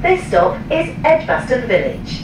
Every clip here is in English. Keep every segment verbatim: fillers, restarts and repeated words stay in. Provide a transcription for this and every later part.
This stop is Edgbaston Village.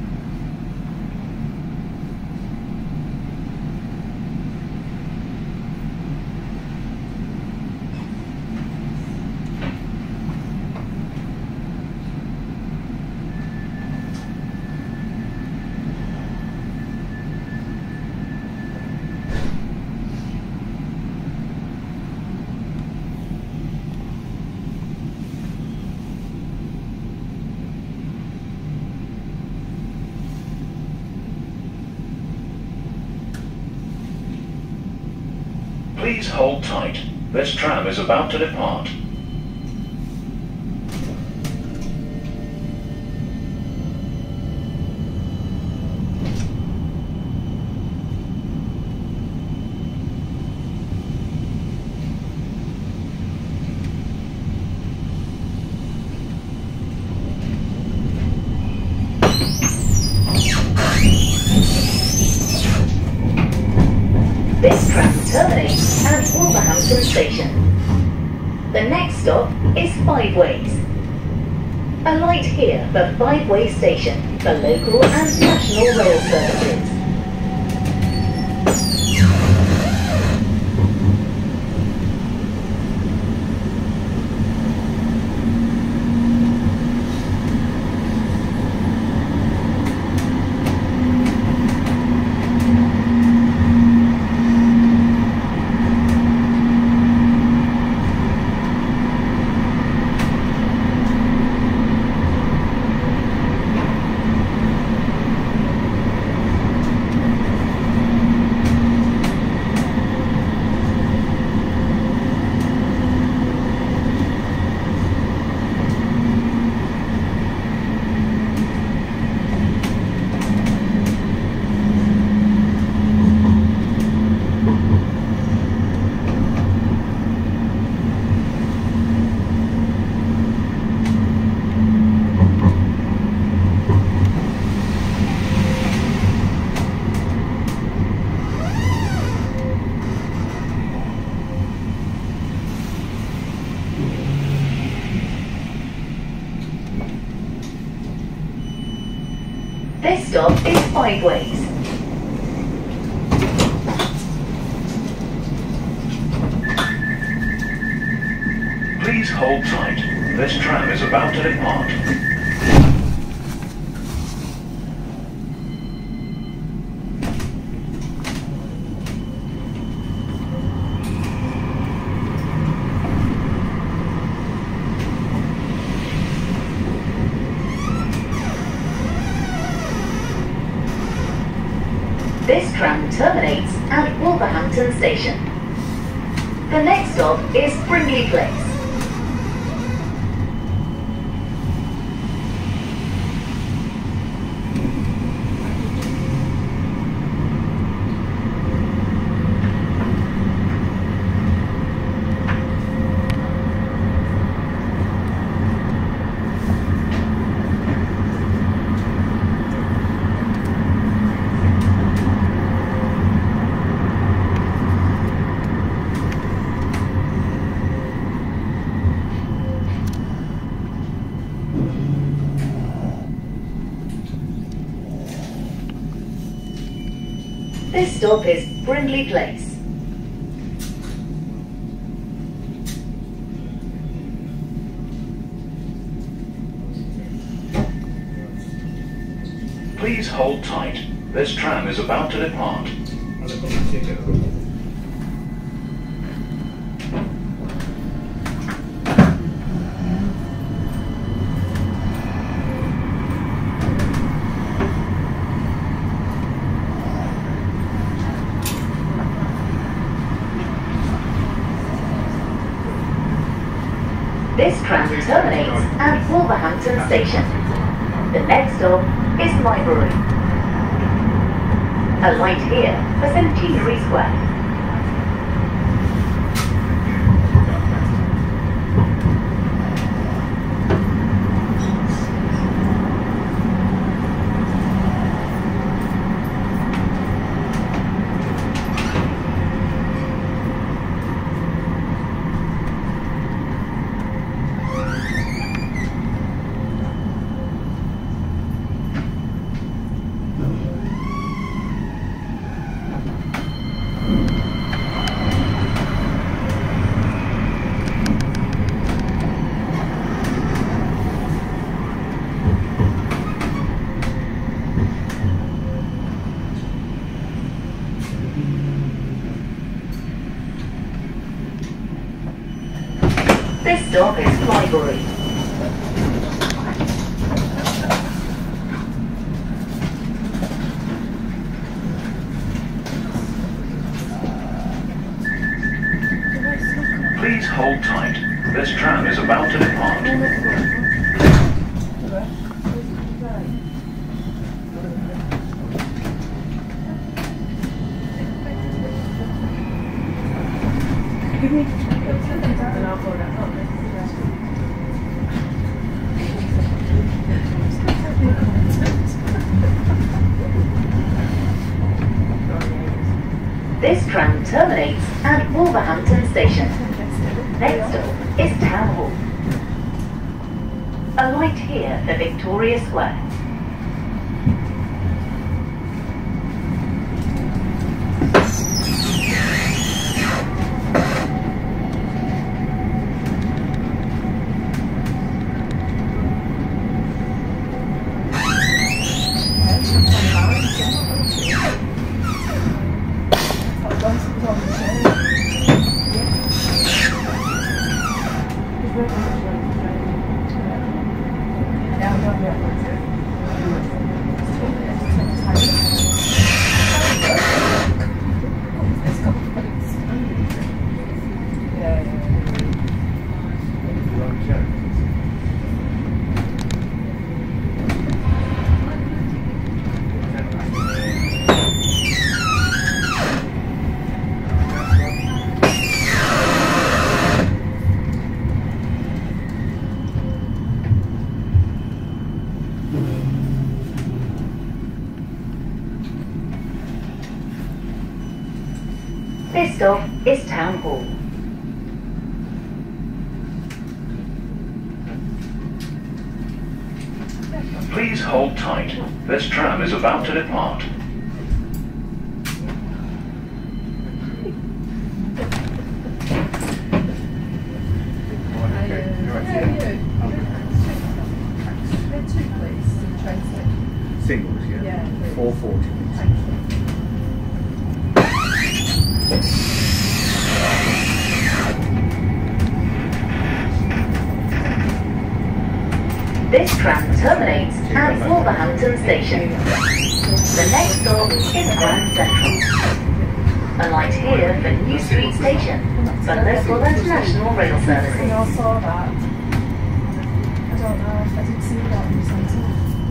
Please hold tight. This tram is about to depart. This tram terminates at Wolverhampton Station. The next stop is Five Ways. Alight here for Five Way Station for local and national rail services. This stop is Five Ways. Please hold tight. This tram is about to depart. This tram terminates at Wolverhampton Station. The next stop is Brindleyplace. This stop is Brindleyplace. Please hold tight. This tram is about to depart. This tram terminates at Wolverhampton Station. The next stop is Library. Alight here for Cetenary Square. This stop is Library. Please hold tight. This tram is about to depart. This tram terminates at Wolverhampton Station. Next stop is Town Hall. Alight here for Victoria Square. This stop is Town Hall. Please hold tight. This tram is about to depart. Singles, yeah? Yeah. four forty. This tram terminates at Wolverhampton Station. The next stop is Grand Central. Alight here for New Street Station for local and national rail services. I saw that. I don't know. I didn't see that on the centre.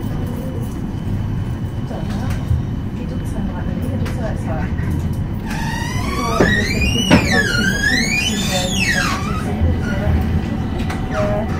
I don't know. It doesn't sound like me. It doesn't sound like I thought I was thinking that there was too much in the yeah.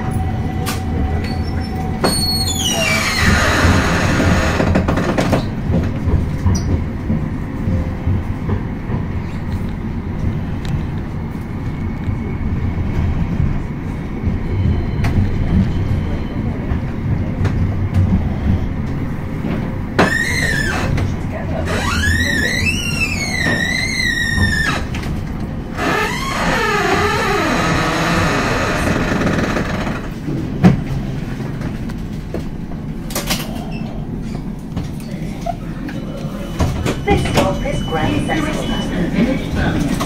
This stop is Grand Central. Village terminus.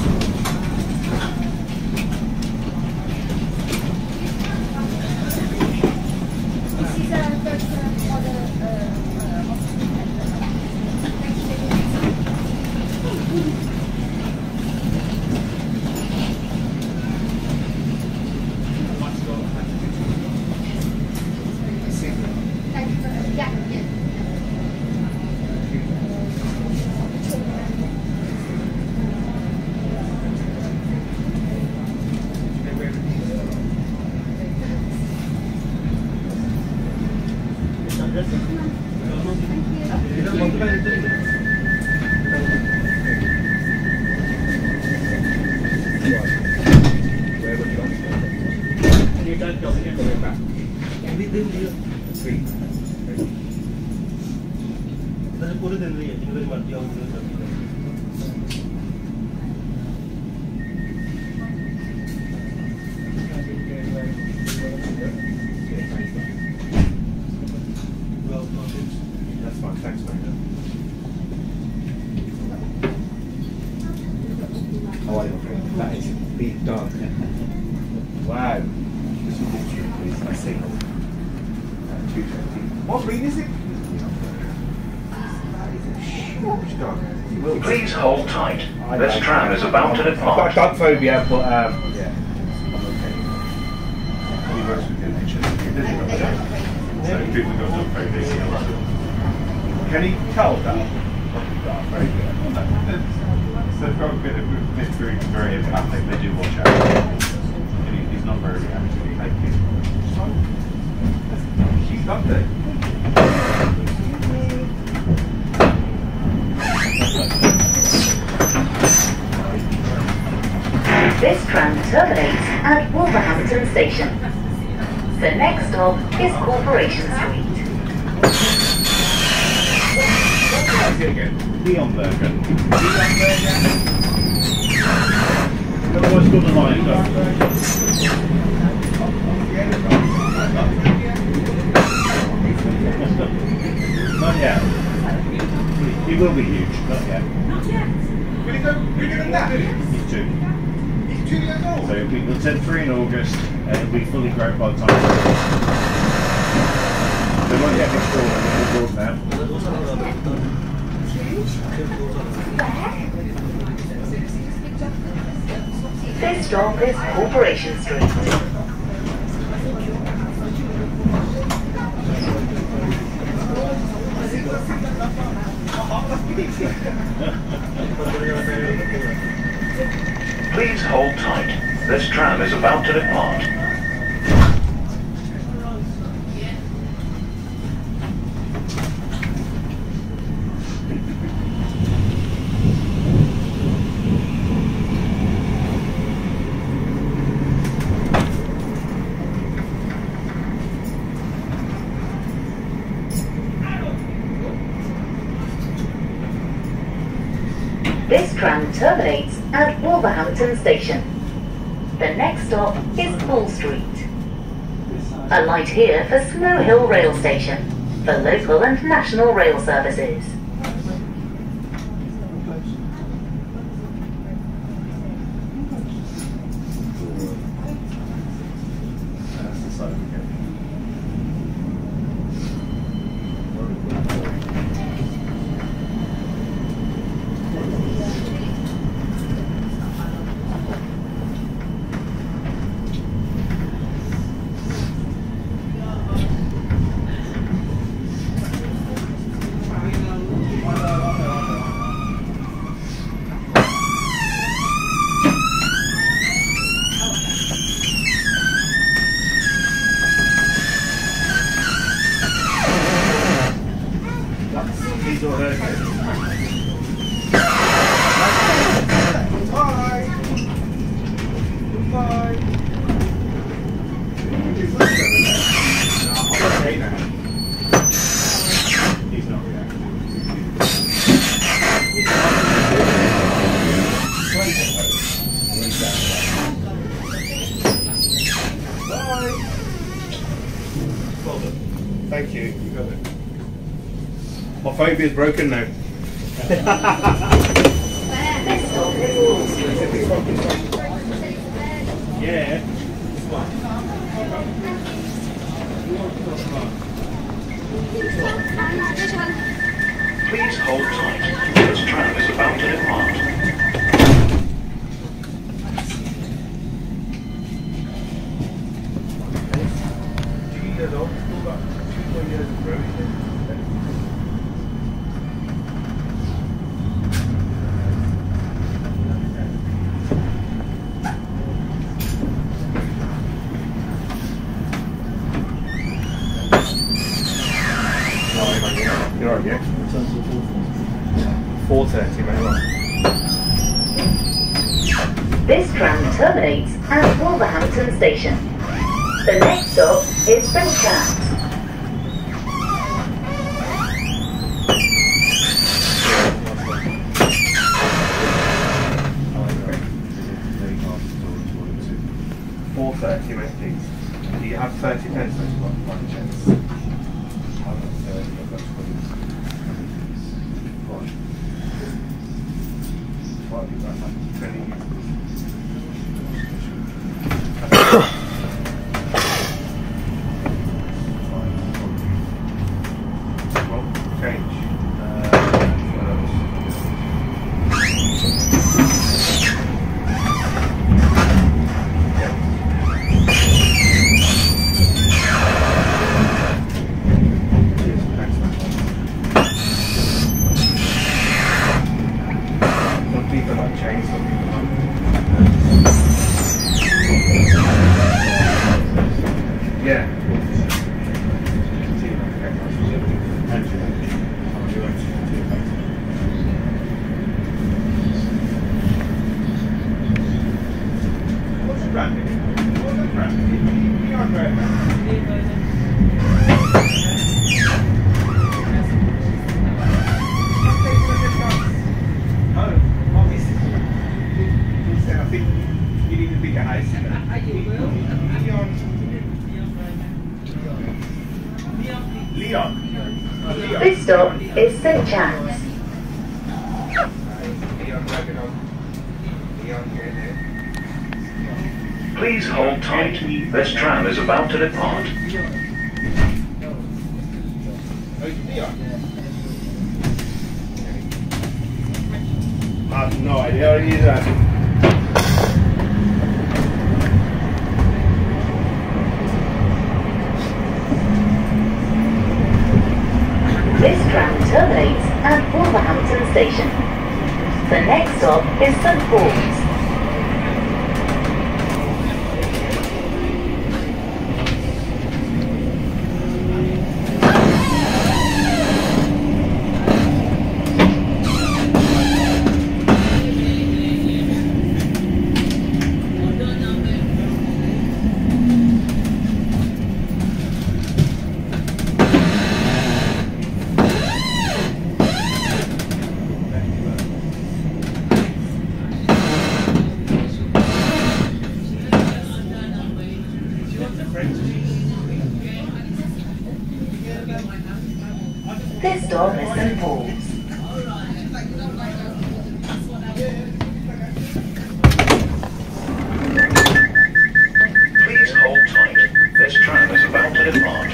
Wow. This is literally, please. I see. Uh, two twenty. What breed is it? Huge dog. Please hold tight. This tram is about to I've got depart. dog phobia, but um, yeah, I'm okay. He works with the N H S. So people go to very busy a lot. Can he tell that? Very good. So they've got a bit of very, very empathic. They do watch out. And he, he's not very reactive. Thank you. She's got it. This tram terminates at Wolverhampton Station. The next stop is Corporation Street. Leon Burger. Leon Burger. Otherwise, still the line. Not yet. He will be huge. Not yet. Will he go bigger than that? He's two. He's two years old. So we will turn three in August, and it'll be fully grown by the time. They won't get this forward, they're all now. This stop is Corporation Street. Please hold tight. This tram is about to depart. This tram terminates at Wolverhampton Station. The next stop is Bull Street. Alight here for Snow Hill Rail Station, for local and national rail services. Thank you. You got it. My phobia is broken now. Yeah. Please hold tight. This tram is about to depart. Two years old, still got two more years of growth. You're alright, yeah? four thirty, mate. This tram terminates at Wolverhampton Station. The next stop is Brindleyplace. four thirty, mate, please. Do you have thirty pence left by any chance? I've got thirty, I've got twenty. Right. Right, twenty. next stop is Saint Chad's. Please hold tight. This tram is about to depart. I have no idea what it is. uh, This tram terminates at Wolverhampton Station. The next stop is Saint Paul's. This stop is Saint Paul's. Please hold tight. This tram is about to depart.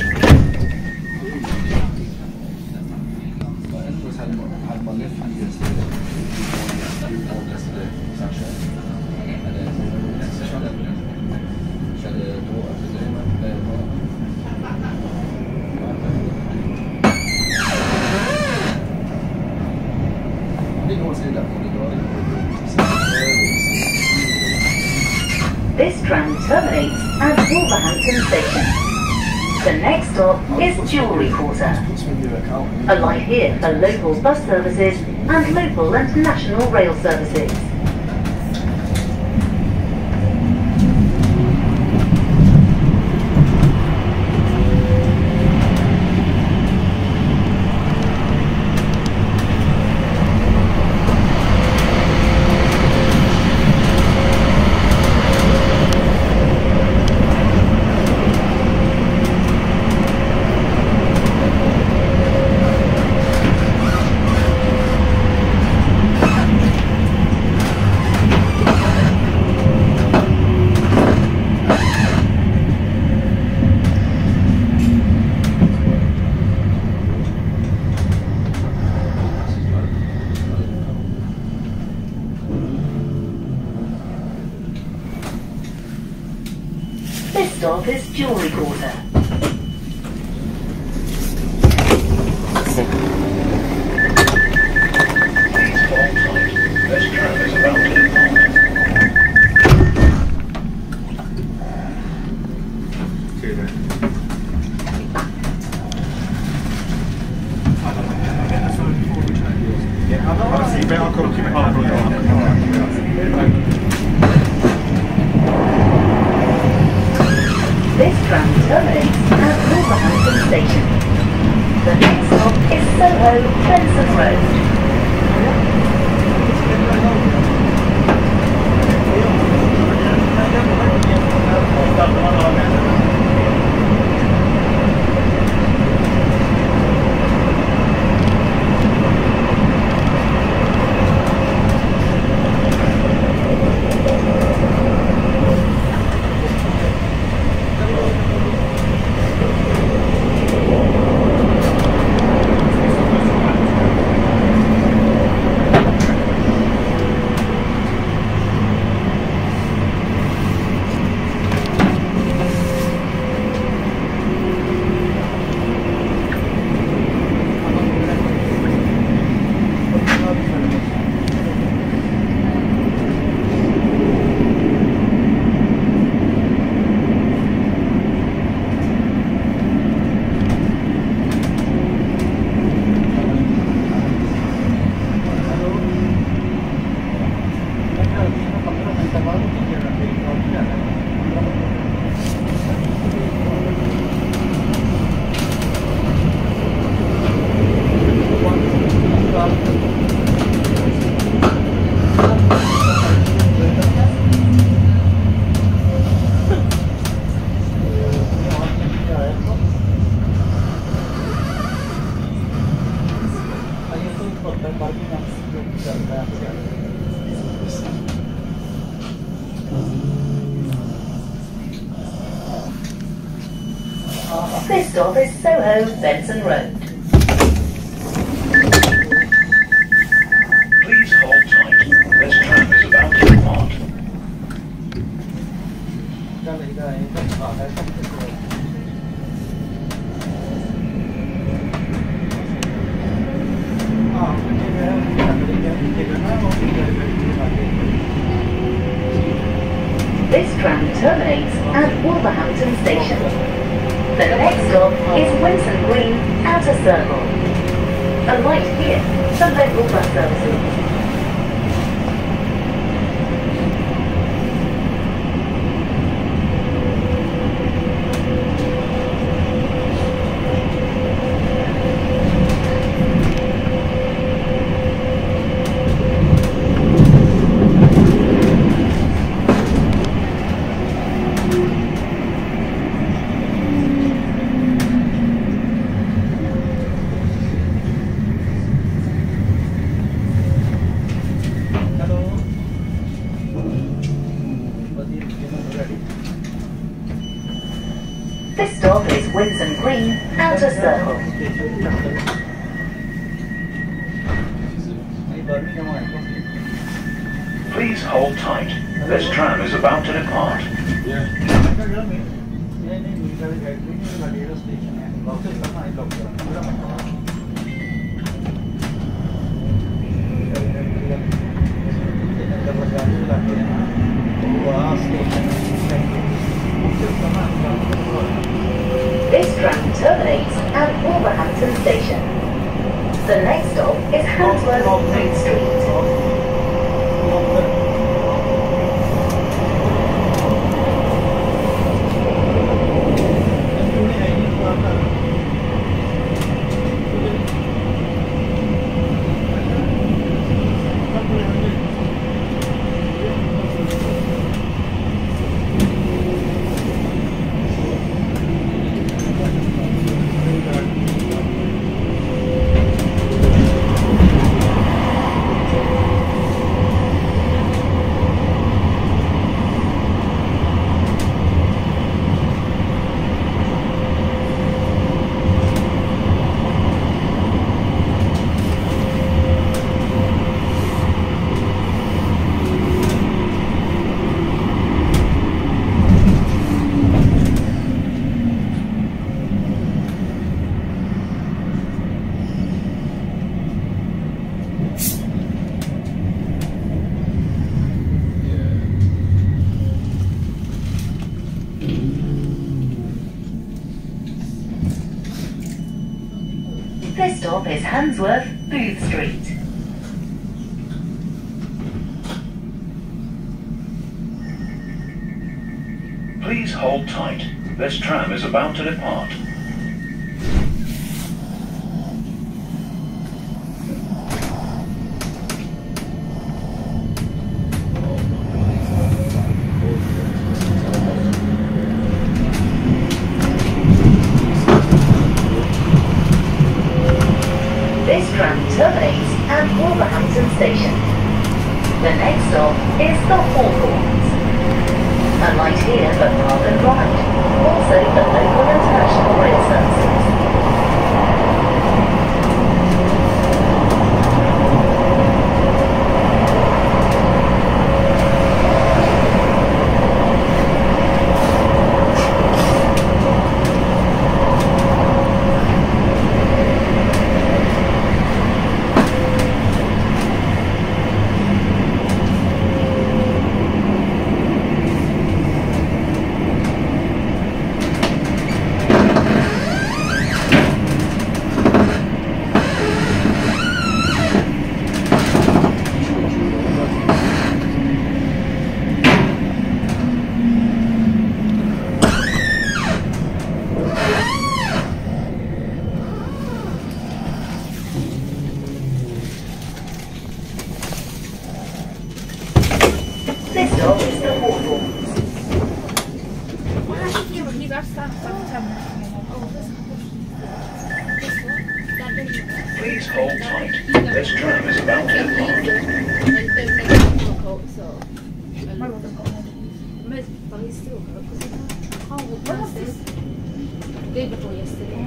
This tram terminates at Wolverhampton Station. The next stop is Jewellery Quarter. Alight here for local bus services and local and national rail services. This stop is Jewellery Quarter. Please hold tight. This tram is about to depart. This tram terminates at Wolverhampton Station. The next stop is Soho, Benson Road. This stop is Soho Benson Road. Please hold tight. This tram is about to depart. This tram terminates at Wolverhampton Station. The next stop is Winson Green Outer Circle. Alight here for local bus services. This stop is Winson Green Outer Circle. Please hold tight. This tram is about to depart. This tram terminates at Wolverhampton Station. The next stop is Handsworth Boot Street. This stop is Handsworth Booth Street. Please hold tight. This tram is about to depart. This tram terminates at Wolverhampton Station. The next stop is the Hawthorns. Alight here for park and ride. Also for local and international rail services. This stop is the Hawthorns. Please hold tight. This tram is about to depart. Day before yesterday.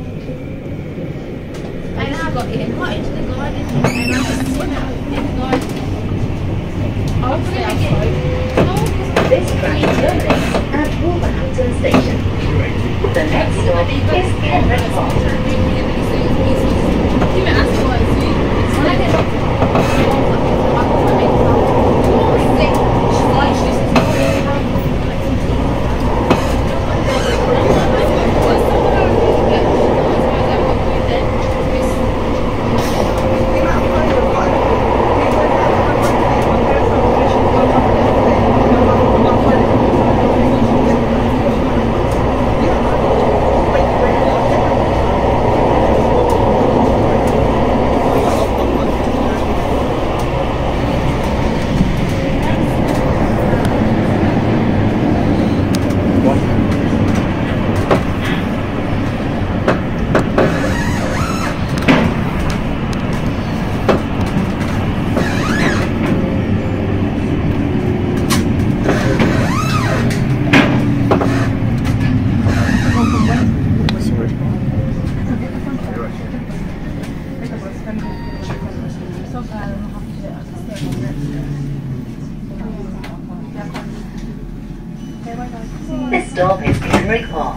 And I got invited to the garden, and I was sitting out in the garden. I was going to get This train terminates at Wolverhampton Station. The next stop is Kenrick Park. This stop is Kenrick Park.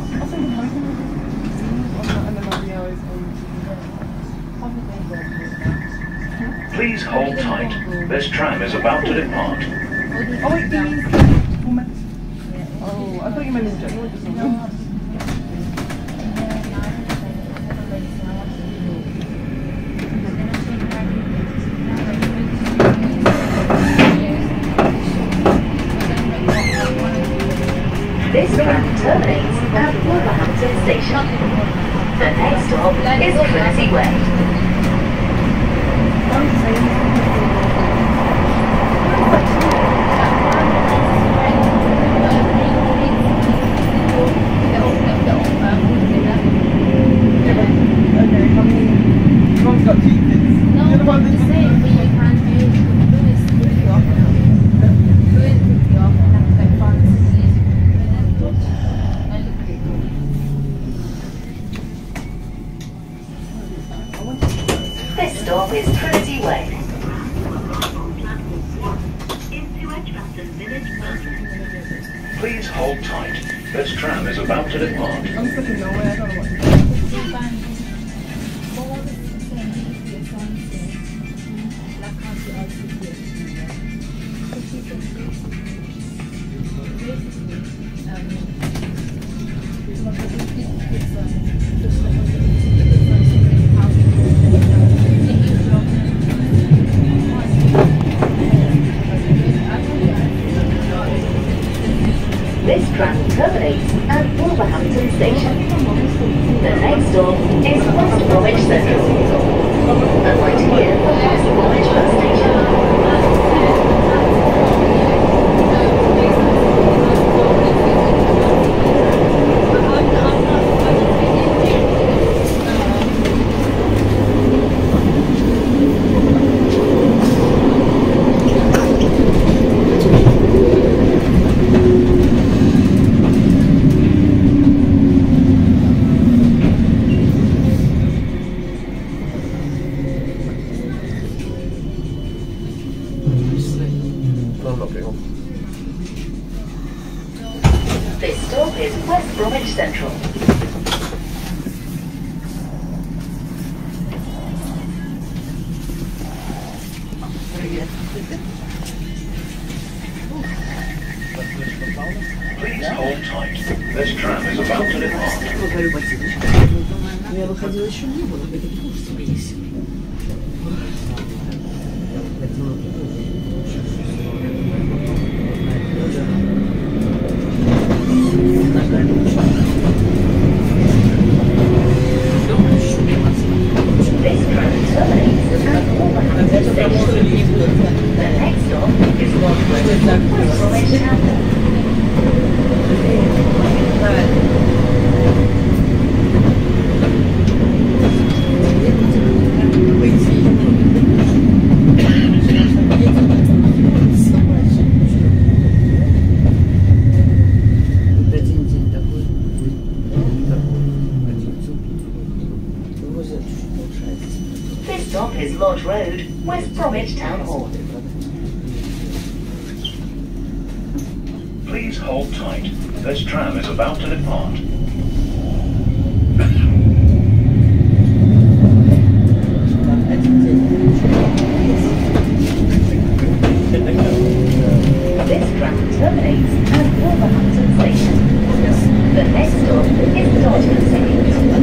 Please hold tight. This tram is about to depart. Oh, wait, do you mean Oh, I thought you meant in general. This tram terminates at Wolverhampton Station. The next stop is Trinity Way. Got two kids. No, You're the one I'm that just saying, but you can't do it. Do it quickly off now. Do it quickly off and have like fancy. This stop is Trinity Way. Into Edgbaston Village, Metro. Please hold tight. This tram is about to depart. I'm stuck in nowhere. I don't know what to do. This tram terminates at Wolverhampton Station. The next stop is West Bromwich Central. Alight here for West Bromwich Bus Station. This stop is West Bromwich Central. Please hold tight. This tram is about to depart. Я выходила еще не было, это курс весь. This tram terminates at Wolverhampton Station. The next stop is West Bromwich Town. Bromwich Town Hall. Please hold tight. This tram is about to depart. This tram terminates at Wolverhampton Station. The next stop is Dodgman Street.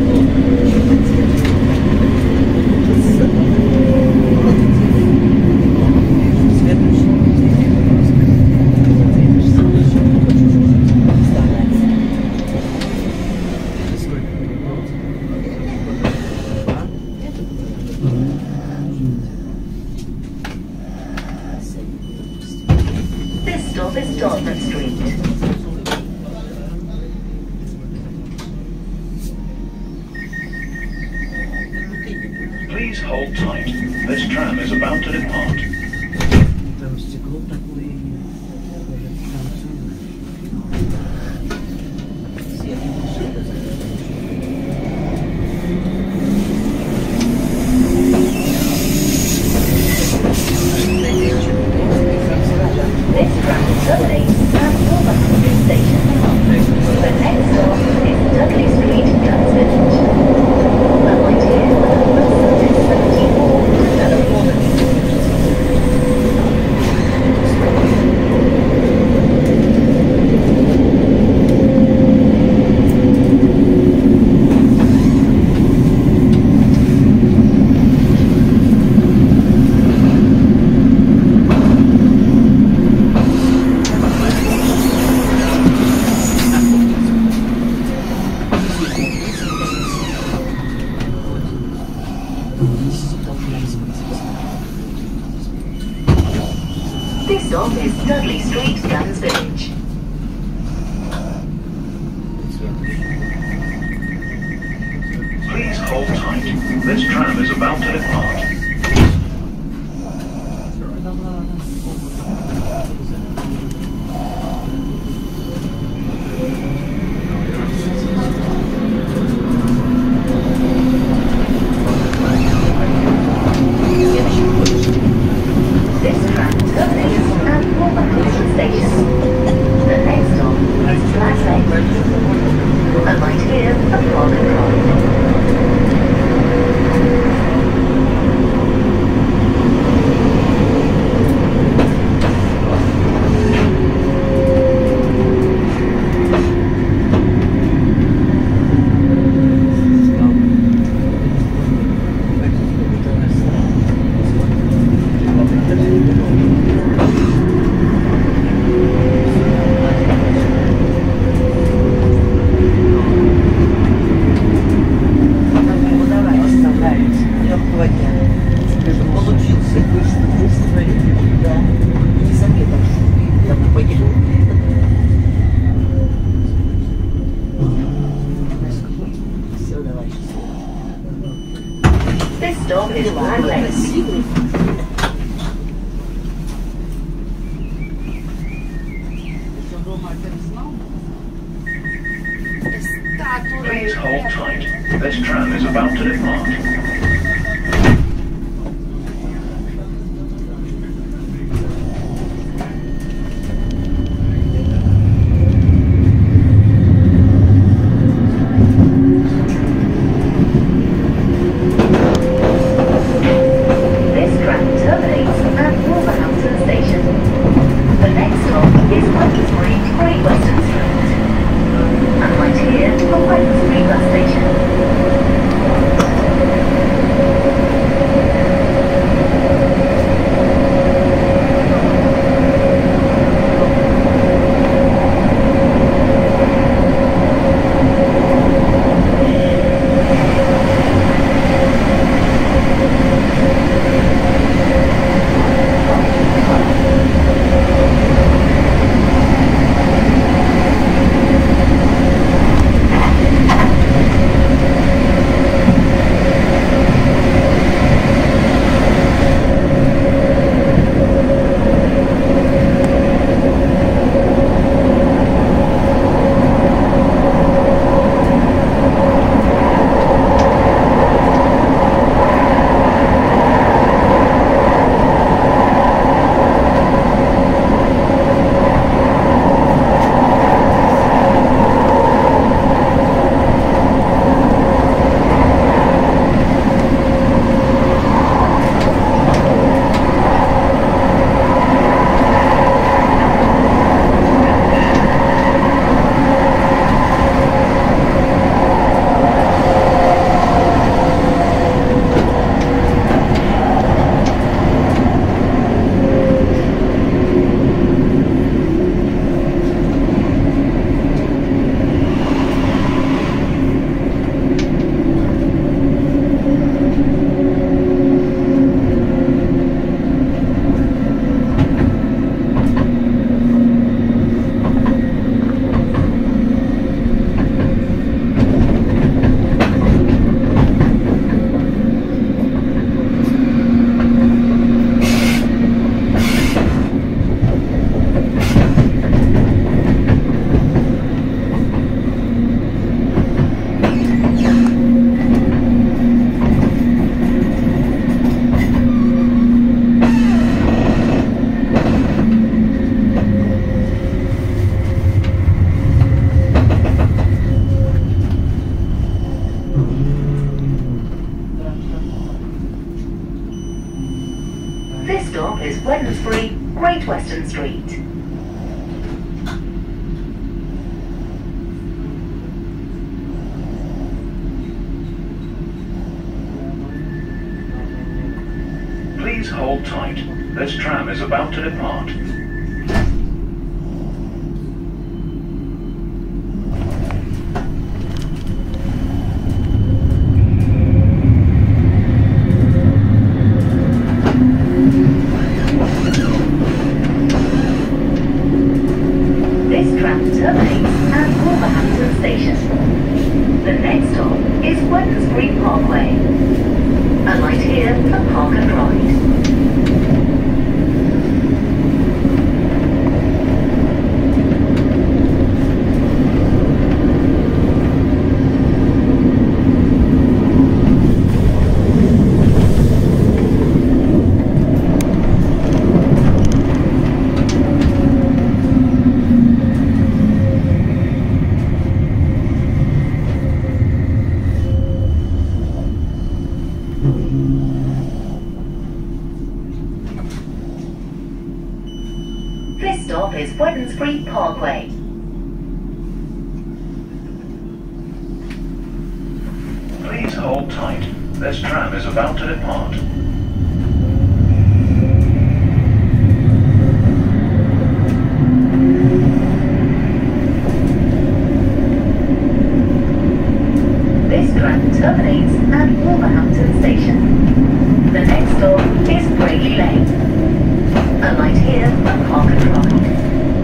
This stop is Dodgman Street. Please hold tight. This tram is about to depart. This tram terminates at Wolverhampton Station. The next stop is Dudley Street, Gunsville. The light here for the first seventy-four to Elinor. This stop is Dudley Street, Guns Village. Please hold tight. This tram is about to depart. This tram terminates at Wolverhampton Station. The next stop is Black Lane. A light here for Park and Ride. This stop is Black Lane. Please hold tight. This tram is about to depart. This tram terminates at Wolverhampton Station. The next stop is Westbury, Great Western Street. And right here for Westbury Bus Station. Great Western Street. Please hold tight. This tram is about to depart. This tram terminates at Wolverhampton Station. The next stop is Wednesbury Parkway. Alight here for Park and Ride. This stop is Wednesbury Parkway. Please hold tight. This tram is about to depart. This tram terminates at Wolverhampton Station. The next stop is Brayley Lane. Alight here for Park and Ride.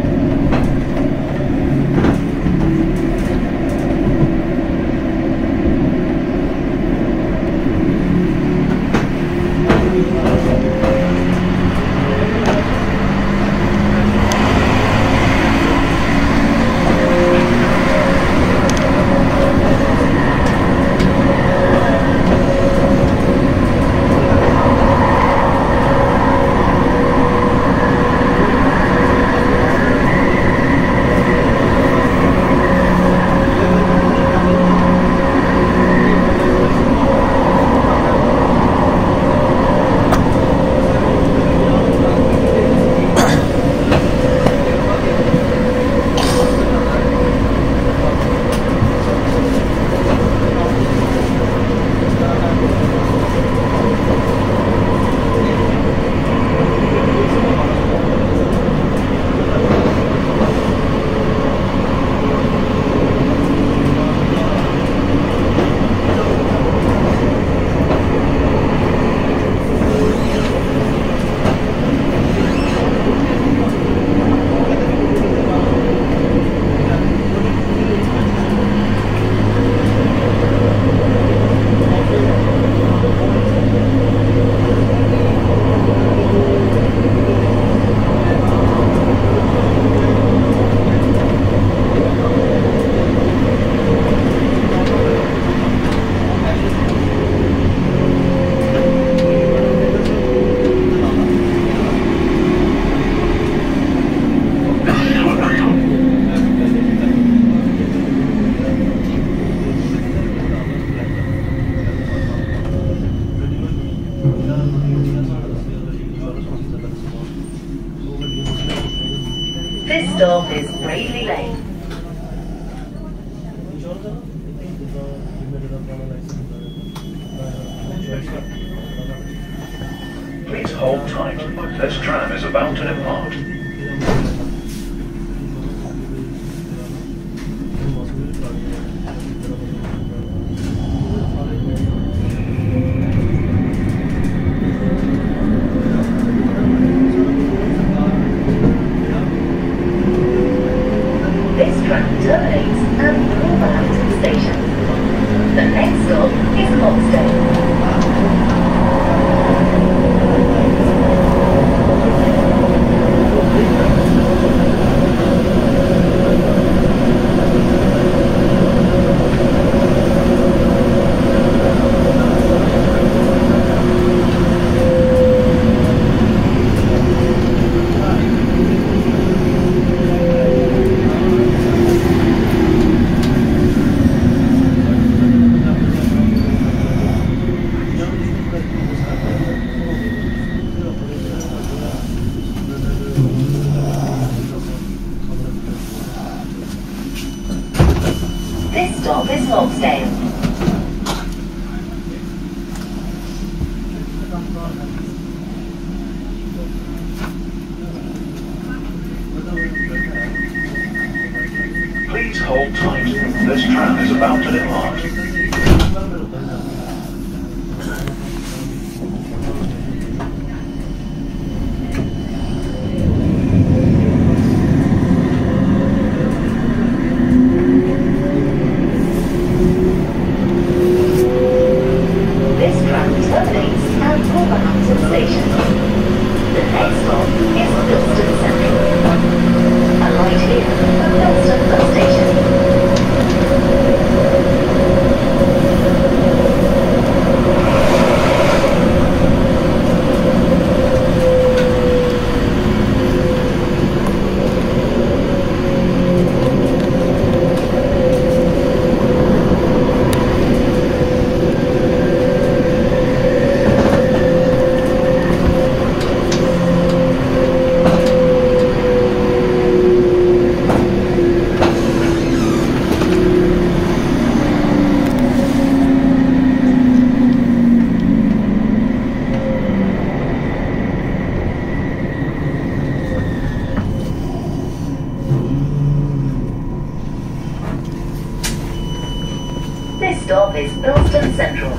This stop is Brayley Lane. Please hold tight. This tram is about to depart. This tram terminates at Wolverhampton Station. The next stop is Hoxton. This stop is Logsdale. Please hold tight. This tram is about to depart. This tram terminates at Wolverhampton Station. The next stop is Bilston Central. Alight here at Bilston Bus Station. This stop is Bilston Central.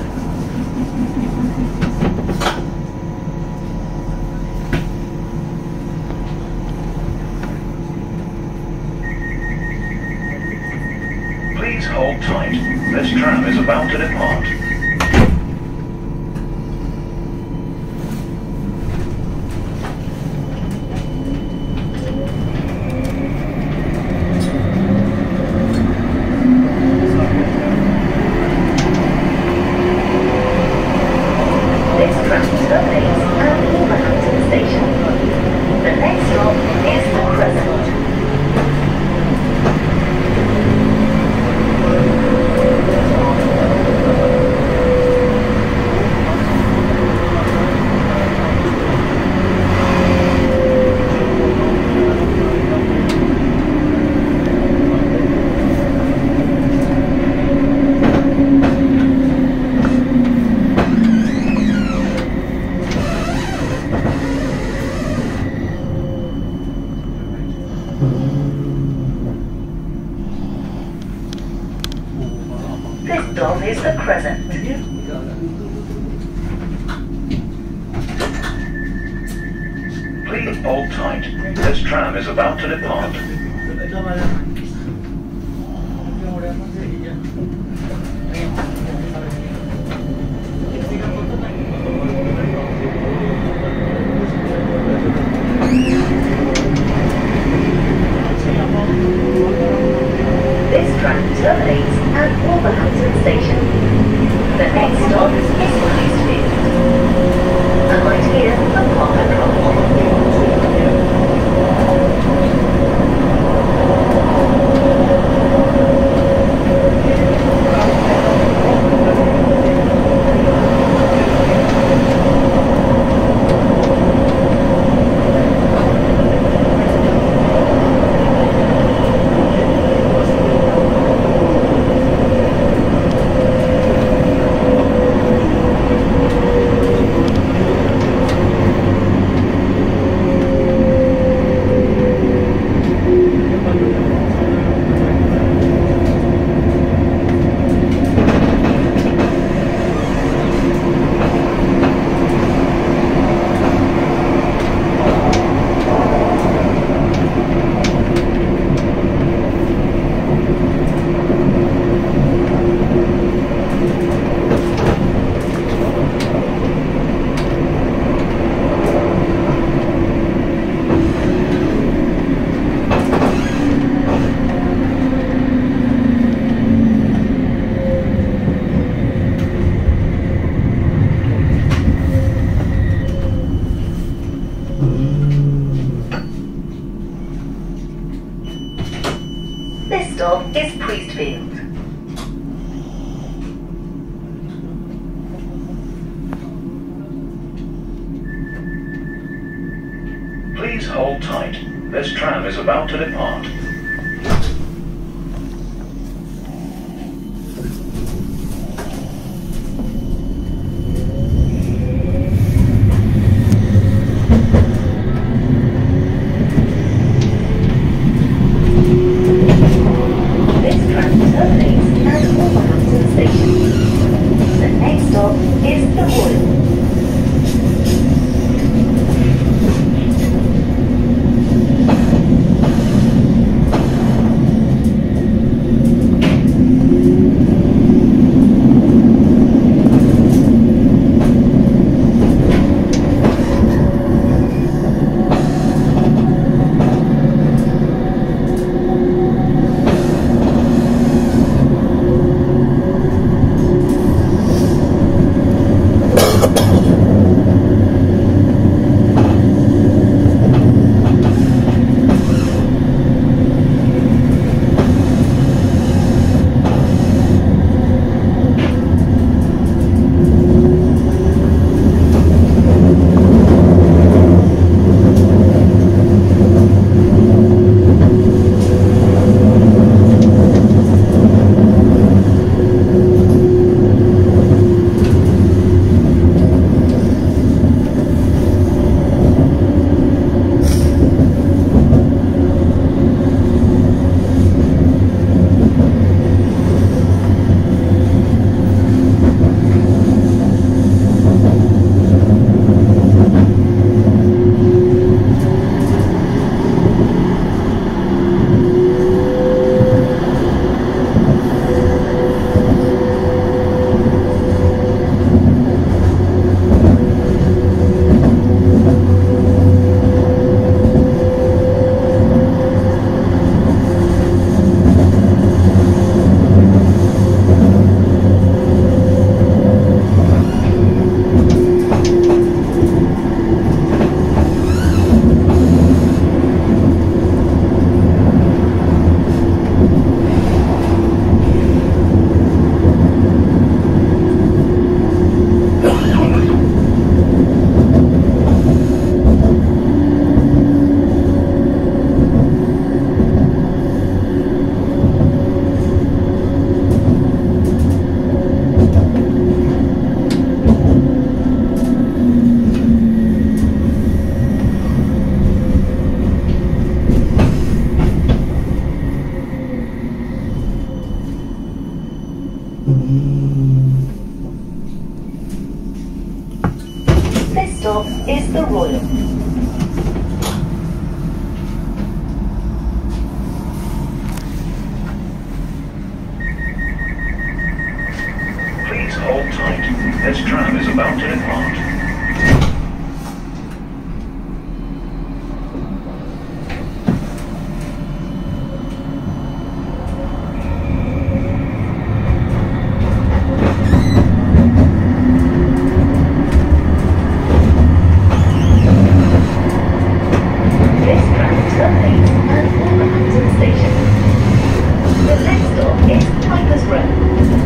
Please hold tight. This tram is about to depart. This tram terminates at Wolverhampton Station. The next stop is the Crescent. This stop is the Crescent. Please hold tight. This tram is about to depart. This tram terminates at Wolverhampton Station. The next stop is Priestfield. Alight here for Parker Cross. This stop is Priestfield. Please hold tight. This tram is about to depart. is the Royal. Please hold tight. This tram is about to depart. This tram terminates at Wolverhampton Station. The next stop is Piper's Row.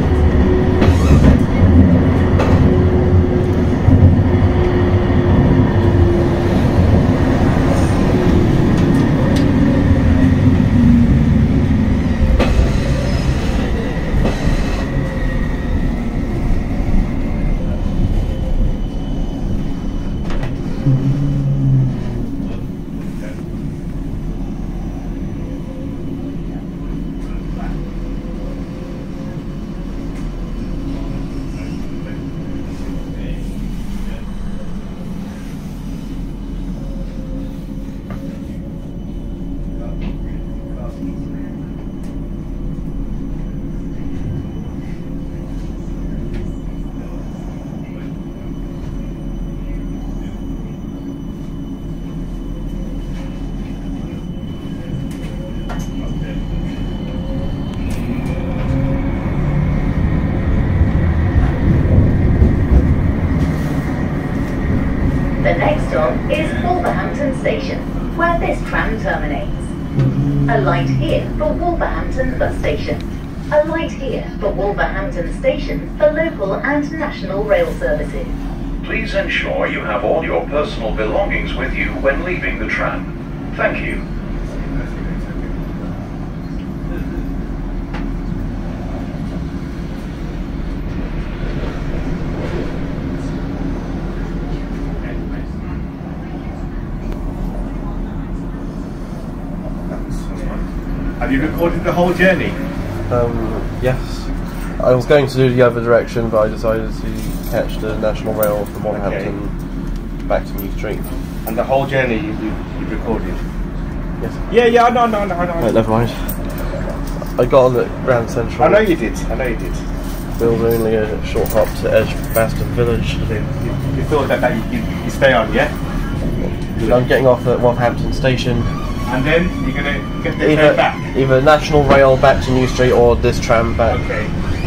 The next stop is Wolverhampton Station, where this tram terminates. Alight here for Wolverhampton Bus Station. Alight here for Wolverhampton Station for local and national rail services. Please ensure you have all your personal belongings with you when leaving the tram. Thank you. Have you recorded the whole journey? Um, yes. I was going to do the other direction, but I decided to catch the National Rail from Wolverhampton okay. back to New Street. And the whole journey you, you, you recorded? Yes. Yeah, yeah, I know, no, no, no. Right, never mind. I got on at Grand Central. I know you did, I know you did. There was only a short hop to Edgbaston Village. You, you thought that, that you, you, you stay on, yeah? I'm getting off at Wolverhampton Station. And then you're going to get the either, train back? Either National Rail back to New Street or this tram back. Okay.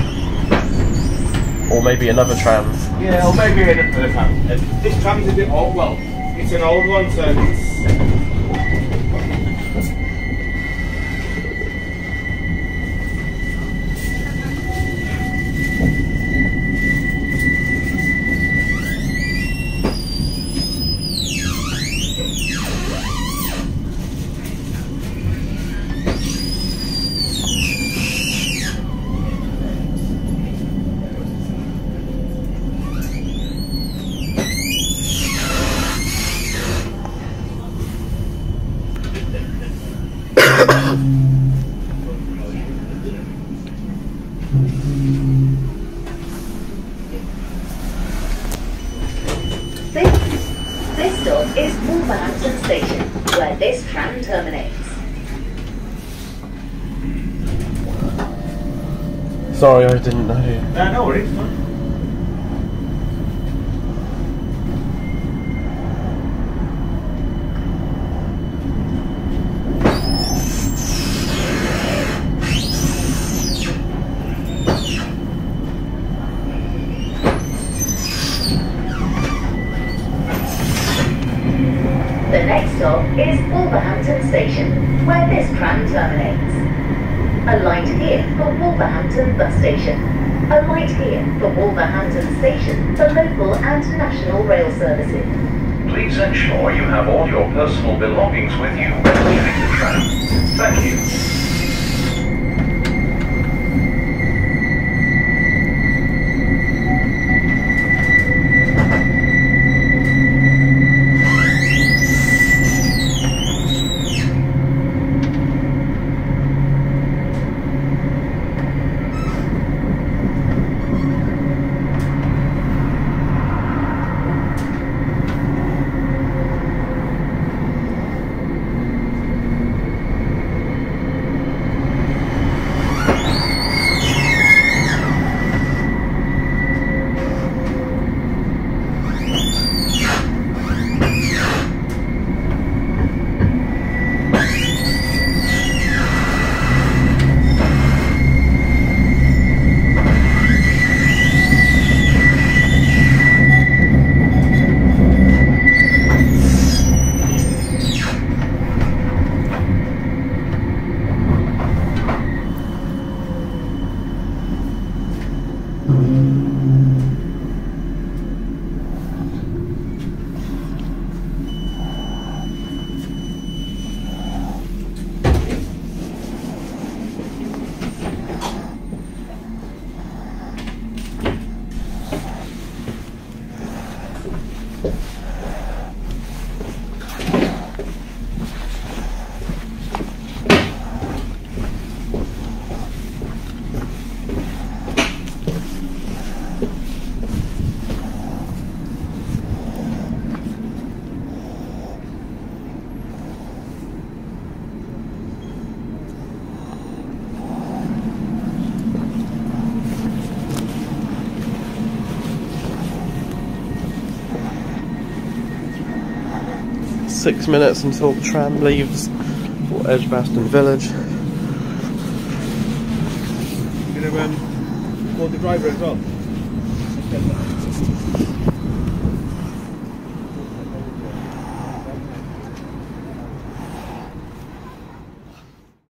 Or maybe another tram. Yeah, or maybe another tram. Uh, this tram is a bit old, well, it's an old one, so it's... This stop is Wolverhampton Station, where this tram terminates. Sorry, I didn't know. No, no worries. The next stop is Wolverhampton Station, where this tram terminates. Alight here for Wolverhampton Bus Station. Alight here for Wolverhampton Station for local and national rail services. Please ensure you have all your personal belongings with you when leaving the tram. Thank you. six minutes until the tram leaves for Edgbaston Village. You're going to um, call the driver as well?